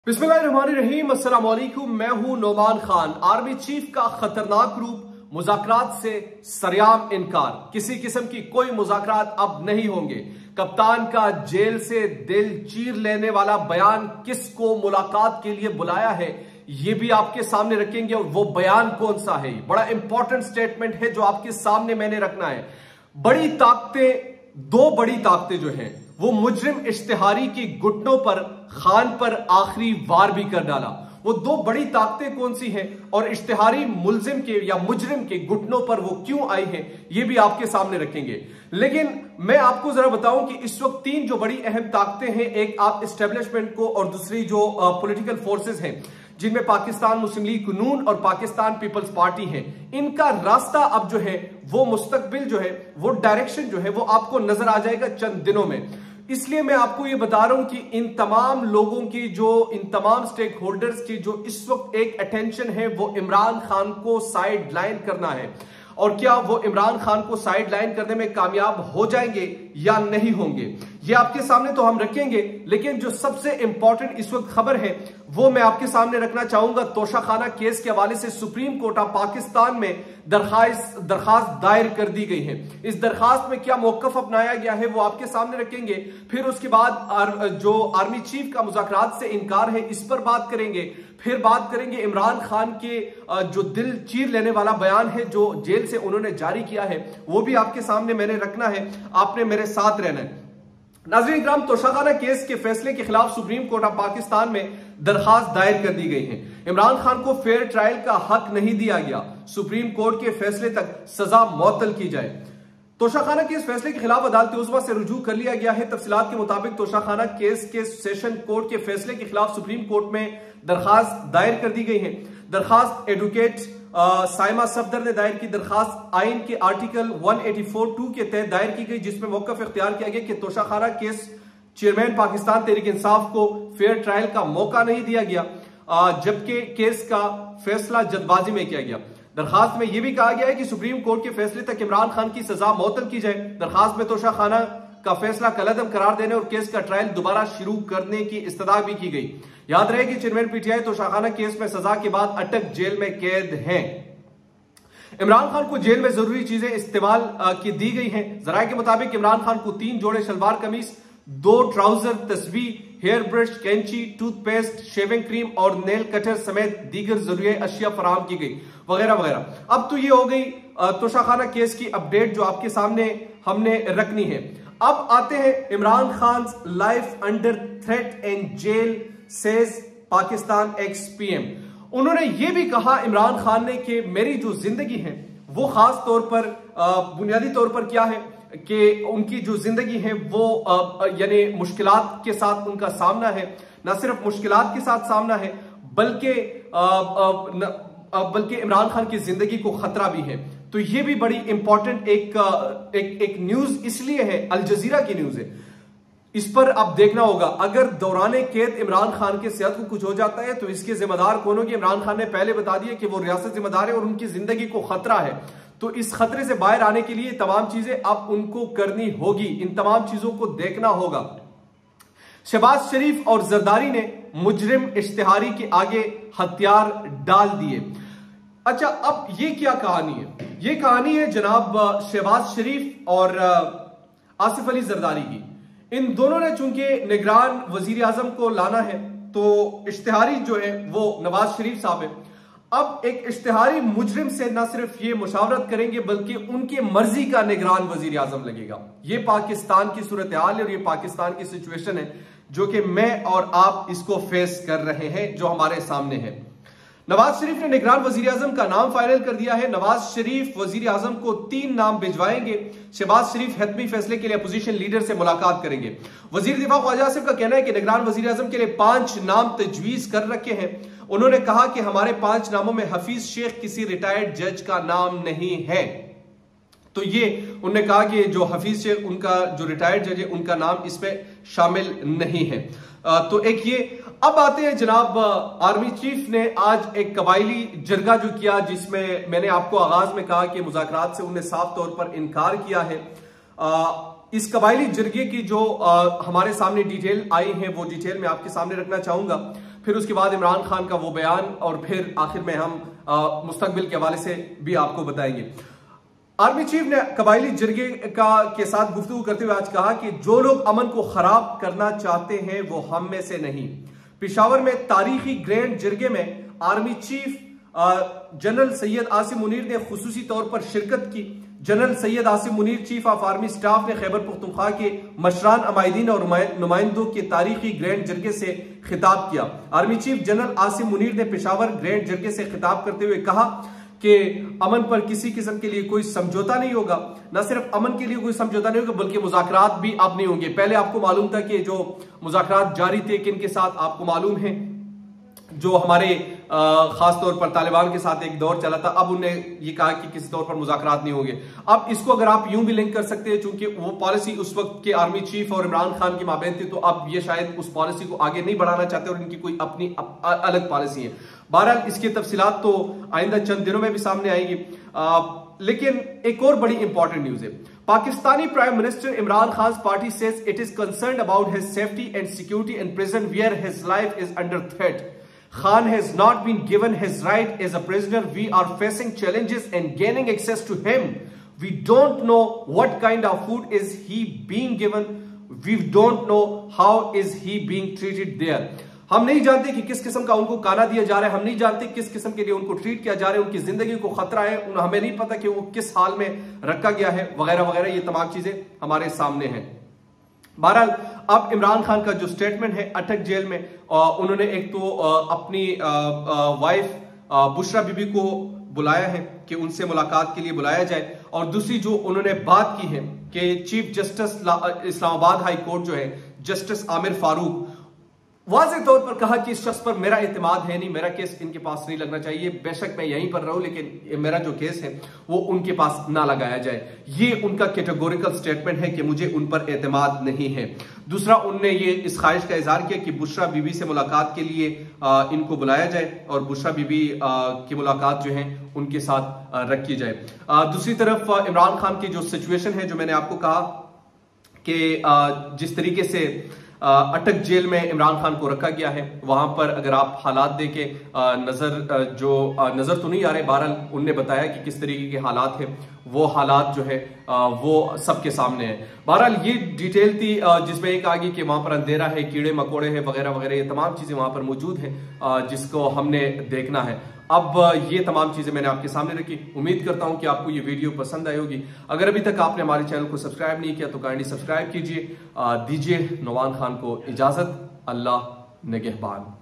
बिस्मिल्लाहिर्रहमानिर्रहीम, अस्सलाम वालेकुम। मैं हूं नोमान खान। आर्मी चीफ का खतरनाक रूप, मुज़ाकरात से सरेआम इनकार। किसी किस्म की कोई मुज़ाकरात अब नहीं होंगे। कप्तान का जेल से दिल चीर लेने वाला बयान, किसको मुलाकात के लिए बुलाया है, ये भी आपके सामने रखेंगे। और वो बयान कौन सा है, बड़ा इंपॉर्टेंट स्टेटमेंट है जो आपके सामने मैंने रखना है। बड़ी ताकतें, दो बड़ी ताकतें जो हैं वो मुजरिम इश्तिहारी की घुटनों पर खान पर आखिरी वार भी कर डाला। वो दो बड़ी ताकतें कौन सी हैं और इश्तिहारी मुलजिम के या मुजरिम के घुटनों पर वो क्यों आई हैं, ये भी आपके सामने रखेंगे। लेकिन मैं आपको जरा बताऊं कि इस वक्त तीन जो बड़ी अहम ताकतें हैं, एक आप एस्टेब्लिशमेंट को और दूसरी जो पॉलिटिकल फोर्सेस हैं जिनमें पाकिस्तान मुस्लिम लीग नून और पाकिस्तान पीपल्स पार्टी है, इनका रास्ता अब जो है वो मुस्तकबिल जो है वो डायरेक्शन जो है वो आपको नजर आ जाएगा चंद दिनों में। इसलिए मैं आपको ये बता रहा हूं कि इन तमाम लोगों की इन तमाम स्टेक होल्डर्स की जो इस वक्त एक अटेंशन है वो इमरान खान को साइड लाइन करना है। और क्या वो इमरान खान को साइड लाइन करने में कामयाब हो जाएंगे या नहीं होंगे, ये आपके सामने तो हम रखेंगे। लेकिन जो सबसे इंपॉर्टेंट इस वक्त खबर है वो मैं आपके सामने रखना चाहूंगा। तोशाखाना केस के हवाले से सुप्रीम कोर्ट ऑफ पाकिस्तान में दरखास्त दायर कर दी गई है। इस दरखास्त में क्या मौकफ अपनाया गया है वो आपके सामने रखेंगे। फिर उसके बाद जो आर्मी चीफ का मुज़ाकरात से इनकार है, इस पर बात करेंगे। फिर बात करेंगे इमरान खान के जो दिल चीर लेने वाला बयान है जो जेल से उन्होंने जारी किया है, वो भी आपके सामने मैंने रखना है। आपने मेरे साथ रहना है। नाज़रीन इकराम, तोशाखाना केस के फैसले के खिलाफ सुप्रीम कोर्ट ऑफ पाकिस्तान में दरखास्त दायर कर दी गई है। इमरान खान को फेयर ट्रायल का हक नहीं दिया गया। सुप्रीम कोर्ट के फैसले तक सजा मुअत्तल की जाए। तोशाखाना केस फैसले के खिलाफ अदालत उज़्मा से रुजू कर लिया गया है। तफसीलात के मुताबिक तोशाखाना केस के सेशन कोर्ट के फैसले के खिलाफ सुप्रीम कोर्ट में दरखास्त दायर कर दी गई है। दरखास्त एडवोकेट साइमा सफदर ने दायर की। दरखास्त आइन के आर्टिकल 184(2) के तहत दायर की गई, जिसमें मौकफ इख्तियार किया गया कि तोशाखाना केस चेयरमैन पाकिस्तान तहरीक इंसाफ को फेयर ट्रायल का मौका नहीं दिया गया, जबकि केस का फैसला जल्दबाजी में किया गया। दरखास्त में यह भी कहा गया है कि सुप्रीम कोर्ट के फैसले तक इमरान खान की सजा मुअत्तल की जाए। दरखास्त में तोशाखाना का फैसला कलअदम करार देने और केस का ट्रायल दोबारा शुरू करने की इस्तदा भी की गई। याद रहे कि चेयरमैन पीटीआई तोशाखाना केस में सजा के बाद अटक जेल में कैद हैं। इमरान खान को जेल में जरूरी चीजें इस्तेमाल की दी गई हैं। जराये के मुताबिक इमरान खान को 3 जोड़े शलवार कमीज, 2 ट्राउजर, तस्बीह, हेयर ब्रश, कैंची, टूथपेस्ट, शेविंग क्रीम और नेल कटर समेत दीगर जरूरी अशिया फराहम की गई, वगैरह वगैरह। अब तो ये हो गई तोशाखाना केस की अपडेट जो आपके सामने हमने रखनी है। अब आते हैं Imran Khan life under threat and jail says Pakistan ex PM. उन्होंने ये भी कहा इमरान खान ने कि मेरी जो जिंदगी है वो खास तौर पर बुनियादी तौर पर क्या है कि उनकी जो जिंदगी है वो यानी मुश्किलात के साथ उनका सामना है। ना सिर्फ मुश्किलात के साथ सामना है बल्कि इमरान खान की जिंदगी को खतरा भी है। तो ये भी बड़ी इंपॉर्टेंट एक न्यूज इसलिए है, अल जजीरा की न्यूज है। इस पर अब देखना होगा। अगर दौराने कैद इमरान खान के सेहत को कुछ हो जाता है तो इसके जिम्मेदार कौन होंगे। इमरान खान ने पहले बता दिया कि वो रियासत जिम्मेदार है और उनकी जिंदगी को खतरा है। तो इस खतरे से बाहर आने के लिए तमाम चीजें अब उनको करनी होगी, इन तमाम चीजों को देखना होगा। शहबाज शरीफ और जरदारी ने मुजरिम इश्तिहारी के आगे हथियार डाल दिए। अच्छा, अब ये क्या कहानी है? ये कहानी है जनाब शहबाज शरीफ और आसिफ अली जरदारी की। इन दोनों ने चूंकि निगरान वजीर आजम को लाना है तो इश्तिहारी जो है वो नवाज शरीफ साहब है। अब एक इश्तिहारी मुजरिम से ना सिर्फ ये मुशावरत करेंगे बल्कि उनकी मर्जी का निगरान वजीर आजम लगेगा। ये पाकिस्तान की सूरत हाल है और ये पाकिस्तान की सिचुएशन है जो कि मैं और आप इसको फेस कर रहे हैं, जो हमारे सामने है। नवाज शरीफ ने निगरान वजीर आजम का नाम फाइनल कर दिया है। नवाज शरीफ वजीर आजम को 3 नाम भिजवाएंगे। शहबाज शरीफ हतमी फैसले के लिए अपोजिशन लीडर से मुलाकात करेंगे। वजीर दिफा ख्वाजा आसिफ का कहना है कि निगरान वजीर आजम के लिए 5 नाम तजवीज कर रखे हैं। उन्होंने कहा कि हमारे 5 नामों में हफीज शेख किसी रिटायर्ड जज का नाम नहीं है। तो ये उन्होंने कहा कि जो हफीज शेख उनका जो रिटायर्ड जज है उनका नाम इसमें शामिल नहीं है। तो एक ये। अब आते हैं जनाब आर्मी चीफ ने आज एक कबायली जरगा जो किया, जिसमें मैंने आपको आगाज में कहा कि मुज़ाकरात से उन्हें साफ तौर पर इनकार किया है। इस कबायली जरगे की जो हमारे सामने डिटेल आई है वो डिटेल मैं आपके सामने रखना चाहूंगा। फिर उसके बाद इमरान खान का वो बयान, और फिर आखिर में हम मुस्तकबिल के हवाले से भी आपको बताएंगे। आर्मी चीफ ने कबायली जिरगे के साथ गुफ्तगू करते हुए आज कहा कि जो लोग अमन को खराब करना चाहते हैं वो हम में से नहीं। पेशावर में तारीखी ग्रैंड जिरगे में army chief general Syed Asim Munir ने खुसूसी तौर पर शिरकत की। General Syed Asim Munir chief of army staff ने खैबर पख्तूनख्वा के मशरान अमायदीन और नुमाइंदों के तारीखी ग्रैंड जिरगे से खिताब किया। Army chief general Asim Munir ने पेशावर ग्रैंड जिरगे से खिताब करते हुए कहा कि अमन पर किसी किस्म के लिए कोई समझौता नहीं होगा। न सिर्फ अमन के लिए कोई समझौता नहीं होगा बल्कि मुज़ाकरात भी अब नहीं होंगे। पहले आपको मालूम था कि जो मुज़ाकरात जारी थे किन के साथ, आपको मालूम है जो हमारे खास तौर पर तालिबान के साथ एक दौर चला था। अब उन्होंने ये कहा कि किसी तौर पर मुज़ाकरात नहीं होंगे। अब इसको अगर आप यूं भी लिंक कर सकते हैं, चूंकि वो पॉलिसी उस वक्त के आर्मी चीफ और इमरान खान की माबैन थी, तो अब ये शायद उस पॉलिसी को आगे नहीं बढ़ाना चाहते और इनकी कोई अपनी अलग पॉलिसी है। बहरहाल इसकी तफसीलात तो आइंदा चंद दिनों में भी सामने आएगी। लेकिन एक और बड़ी इंपॉर्टेंट न्यूज है। Pakistani prime minister Imran Khan party says it is concerned about his safety and security in prison where his life is under threat. Khan has not been given his right as a prisoner. We are facing challenges in gaining access to him. We don't know what kind of food is he being given. We don't know how is he being treated there. हम नहीं जानते कि किस किस्म का उनको खाना दिया जा रहा है, हम नहीं जानते किस किस्म के लिए उनको ट्रीट किया जा रहा है, उनकी जिंदगी को खतरा है, हमें नहीं पता कि वो किस हाल में रखा गया है, वगैरह वगैरह। ये तमाम चीजें हमारे सामने हैं। बहरहाल अब इमरान खान का जो स्टेटमेंट है अटक जेल में, उन्होंने एक तो अपनी वाइफ बुशरा बीबी को बुलाया है कि उनसे मुलाकात के लिए बुलाया जाए, और दूसरी जो उन्होंने बात की है कि chief justice Islamabad high court जो है जस्टिस आमिर फारूक, वाज़ेह तौर पर कहा कि इस शख्स पर मेरा एतमाद है नहीं, मेरा केस इनके पास नहीं लगना चाहिए। बेशक मैं यहीं पर रहूं लेकिन मेरा जो केस है वो उनके पास ना लगाया जाए। ये उनका कैटेगोरिकल स्टेटमेंट है कि मुझे उन पर एतमाद नहीं है। दूसरा, उनने ये इस ख्वाहिश का इजहार किया कि बुशरा बीबी से मुलाकात के लिए इनको बुलाया जाए और बुशरा बीबी की मुलाकात जो है उनके साथ रखी जाए। दूसरी तरफ इमरान खान की जो सिचुएशन है, जो मैंने आपको कहा कि जिस तरीके से अटक जेल में इमरान खान को रखा गया है, वहां पर अगर आप हालात देखें नजर तो नहीं आ रहे। बहरहाल उनने बताया कि किस तरीके के हालात हैं, वो हालात जो है वो सबके सामने है। बहरहाल ये डिटेल थी जिसमें एक आ गई कि वहां पर अंधेरा है, कीड़े मकोड़े हैं, वगैरह वगैरह, ये तमाम चीजें वहां पर मौजूद हैं जिसको हमने देखना है। अब ये तमाम चीजें मैंने आपके सामने रखी। उम्मीद करता हूं कि आपको ये वीडियो पसंद आई होगी। अगर अभी तक आपने हमारे चैनल को सब्सक्राइब नहीं किया तो काइंडली सब्सक्राइब कीजिए। दीजिए नौमान खान को इजाजत। अल्लाह निगहबान।